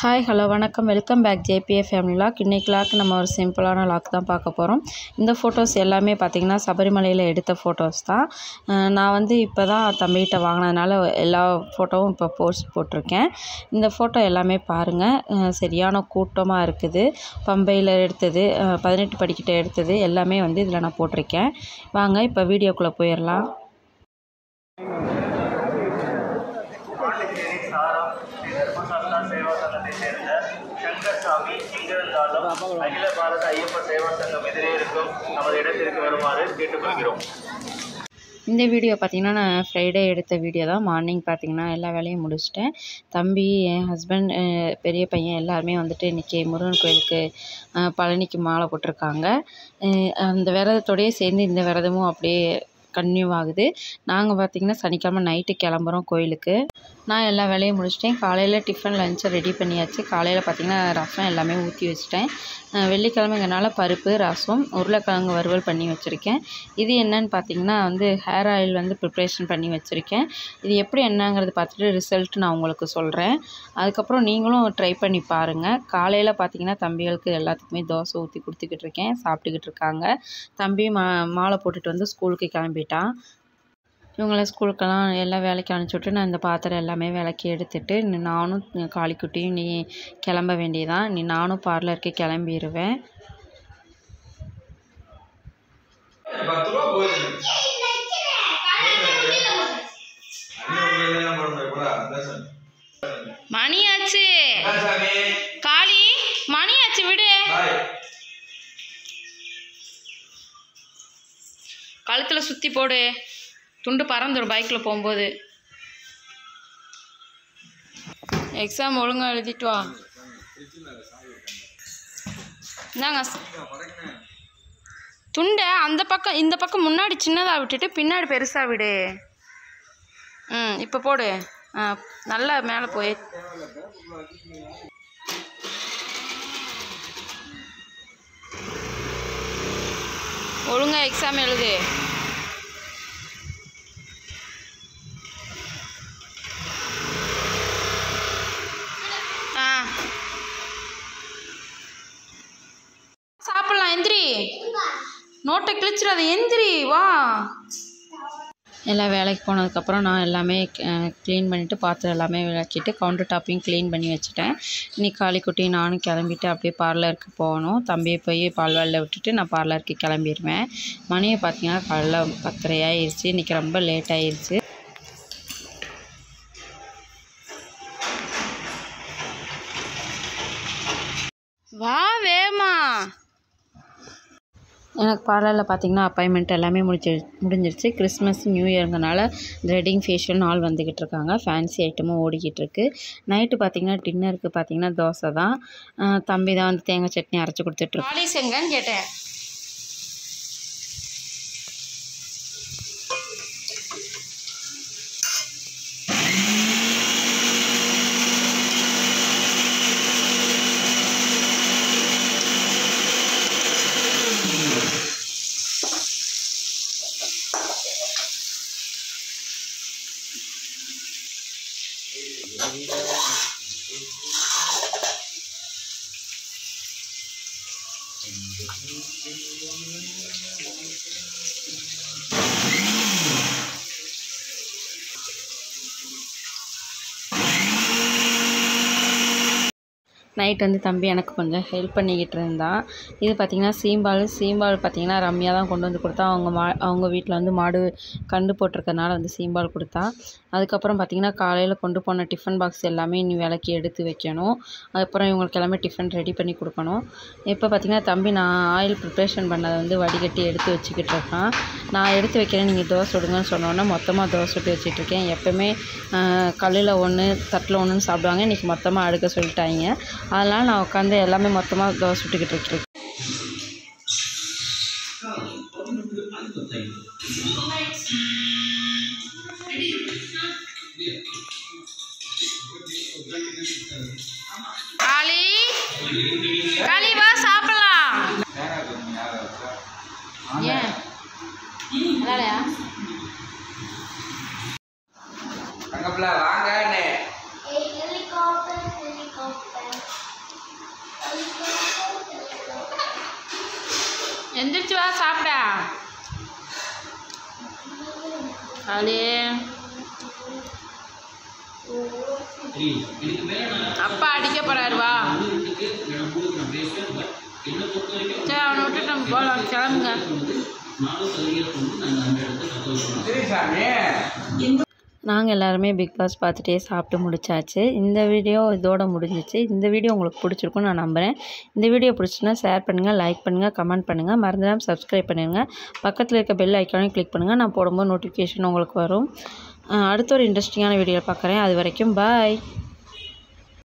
Hi hello வணக்கம் welcome back JPA family vlog. இன்றைக்கி vlog நம்ம ஒரு சிம்பிளான லாக் தான் பார்க்க போகிறோம். இந்த ஃபோட்டோஸ் எல்லாமே பார்த்திங்கன்னா சபரிமலையில் எடுத்த ஃபோட்டோஸ் தான். நான் இப்போ தான் தம்பிகிட்ட வாங்கினதுனால எல்லா ஃபோட்டோவும் இப்போ போஸ்ட் போட்டிருக்கேன். இந்த ஃபோட்டோ எல்லாமே பாருங்கள். சரியான கூட்டமாக இருக்குது. பம்பையில் எடுத்தது, 18 படிக்கிட்ட எடுத்தது எல்லாமே இதில் நான் போட்டிருக்கேன். வாங்க இப்போ வீடியோக்குள்ளே போயிடலாம். சேவா சங்கத்தை சேர்ந்த சங்கர்சாமி எங்கிருந்தாலும் அகில பாரத ஐயப்ப சேவா சங்கம் எதிரே இருக்கும் நமது இடத்திற்கு வருமாறு கேட்டுக்கொள்கிறோம். இந்த வீடியோ பார்த்திங்கன்னா நான் ஃப்ரைடே எடுத்த வீடியோ தான். மார்னிங் பார்த்திங்கன்னா எல்லா வேலையும் முடிச்சிட்டேன். தம்பி, என் ஹஸ்பண்ட், பெரிய பையன் எல்லாருமே இன்றைக்கி முருகன் கோயிலுக்கு பழனிக்கு மாலை போட்டிருக்காங்க. அந்த விரதத்தோடையே சேர்ந்து இந்த விரதமும் அப்படியே கன்டினியூ ஆகுது. நாங்கள் பார்த்திங்கன்னா சனிக்கிழமை நைட்டு கிளம்புறோம் கோயிலுக்கு. நான் எல்லா வேலையும் முடிச்சிட்டேன். காலையில் டிஃபன் லஞ்சை ரெடி பண்ணியாச்சு. காலையில் பார்த்திங்கன்னா ரசம் எல்லாமே ஊற்றி வச்சுட்டேன். வெள்ளிக்கிழமைங்கனால பருப்பு, ரசம், உருளைக்கிழங்கு வறுவல் பண்ணி வச்சுருக்கேன். இது என்னன்னு பார்த்திங்கன்னா ஹேர் ஆயில் ப்ரிப்ரேஷன் பண்ணி வச்சுருக்கேன். இது எப்படி என்னங்கிறது பார்த்துட்டு ரிசல்ட் நான் உங்களுக்கு சொல்கிறேன். அதுக்கப்புறம் நீங்களும் ட்ரை பண்ணி பாருங்கள். காலையில் பார்த்திங்கன்னா தம்பிகளுக்கு எல்லாத்துக்குமே தோசை ஊற்றி கொடுத்துக்கிட்டு இருக்கேன். சாப்பிட்டுக்கிட்டு இருக்காங்க. தம்பி மாலை போட்டுட்டு ஸ்கூலுக்கு கிளம்பிட்டான். இவங்கள ஸ்கூலுக்கெல்லாம் எல்லாம் வேலைக்கு அனுப்பிச்சுட்டு நான் இந்த பாத்திரம் எல்லாமே விளக்கி எடுத்துட்டு நானும் காளிக்குட்டியும் நீ கிளம்ப வேண்டியதான். நானும் பார்லருக்கு கிளம்பிடுவேன். மணியாச்சு காளி, மணியாச்சு விடு. கழுத்தில் சுற்றி போடு, துண்டு பறந்துடும் பைக்கில் போகும்போது. எக்ஸாம் ஒழுங்காக எழுதிட்டு வா. இந்தாங்க துண்டை அந்த பக்கம் இந்த பக்கம் முன்னாடி சின்னதாக விட்டுட்டு பின்னாடி பெருசாக விடு. இப்போ போடு. நல்லா மேலே போய் ஒழுங்காக எக்ஸாம் எழுது. சாப்பிட்லாம். எந்திரி, நோட்டை கிழிச்சிடாத. எந்திரி வா. எல்லாம் வேலைக்கு போனதுக்கப்புறம் நான் எல்லாமே க்ளீன் பண்ணிவிட்டு பாத்திரம் எல்லாமே விளக்கிட்டு கவுண்டர் டாப்பையும் க்ளீன் பண்ணி வச்சுட்டேன். இன்றைக்கி காளிக்குட்டி நானும் கிளம்பிட்டு அப்படியே பார்லருக்கு போகணும். தம்பியை போய் பால்வாலில் விட்டுட்டு நான் பார்லருக்கு கிளம்பிடுவேன். மணியை பார்த்திங்கன்னா காலைல 10:30 ஆயிடுச்சு. இன்றைக்கி ரொம்ப லேட் ஆயிடுச்சு. வா வேமா. எனக்கு பார்லரில் பார்த்திங்கன்னா அப்பாயின்மெண்ட் எல்லாமே முடிஞ்சிருச்சு. கிறிஸ்மஸ் நியூ இயருங்கனால த்ரெட்டிங் ஃபேஷியல் நாள் வந்துக்கிட்டு இருக்காங்க. ஃபேன்சி ஐட்டமும் ஓடிக்கிட்டு இருக்கு. நைட்டு பார்த்திங்கன்னா டின்னருக்கு பார்த்திங்கன்னா தோசை தான். தம்பி தான் தேங்காய் சட்னி அரைச்சி கொடுத்துட்ருக்கு. பாலிஸ் எங்கன்னு கேட்டேன். நைட் தம்பி எனக்கு கொஞ்சம் ஹெல்ப் பண்ணிக்கிட்டு இருந்தான். இது பார்த்திங்கன்னா சீம்பால் பார்த்திங்கன்னா ரம்யா தான் கொண்டு வந்து கொடுத்தா. அவங்க வீட்டில் மாடு கண்டு போட்டிருக்கனால சீம்பால் கொடுத்தா. அதுக்கப்புறம் பார்த்திங்கன்னா காலையில் கொண்டு போன டிஃபன் பாக்ஸ் எல்லாமே இனி விளக்கி எடுத்து வைக்கணும். அதுக்கப்புறம் இவங்களுக்கு எல்லாமே டிஃபன் ரெடி பண்ணி கொடுக்கணும். இப்போ பார்த்திங்கன்னா தம்பி நான் ஆயில் ப்ரிப்ரேஷன் பண்ணதை வடிகட்டி எடுத்து வச்சுக்கிட்டு இருக்கான். நான் எடுத்து வைக்கிறேன், நீங்கள் தோசை விடுங்கன்னு சொன்னோன்னே மொத்தமாக தோசை விட்டு வச்சுட்ருக்கேன். எப்போவுமே கல்லில் ஒன்று தட்டில் ஒன்றுன்னு சாப்பிடுவாங்க. இன்றைக்கி மொத்தமாக அடுக்க சொல்லிட்டாங்க. அதனால் நான் உட்காந்து எல்லாமே மொத்தமாக தோசை விட்டுக்கிட்டு இருக்கேன். காளி வா சாப்பிடலாம். ஏன் அதனாலயா? அங்கப்பல வாங்கண்ணே. எந்திரிச்சு வா சாப்பிட. அலே அப்பா அடிக்க போறாரு வா. சரி அவனை விட்டுட்டு நம்ம போகலாம், கிளம்புங்க. நாங்கள் எல்லாருமே பிக் பாஸ் பார்த்துட்டே சாப்பிட்டு முடிச்சாச்சு. இந்த வீடியோ இதோட முடிஞ்சிச்சு. இந்த வீடியோ உங்களுக்கு பிடிச்சிருக்குன்னு நான் நம்புகிறேன். இந்த வீடியோ பிடிச்சுன்னா ஷேர் பண்ணுங்கள், லைக் பண்ணுங்கள், கமெண்ட் பண்ணுங்கள். மறந்துடாமல் சப்ஸ்கிரைப் பண்ணிடுங்க. பக்கத்தில் இருக்க பெல் ஐக்கானையும் கிளிக் பண்ணுங்கள். நான் போடும்போது நோட்டிஃபிகேஷன் உங்களுக்கு வரும். அடுத்த ஒரு இன்ட்ரெஸ்டிங்கான வீடியோ பார்க்குறேன். அது வரைக்கும் பாய்.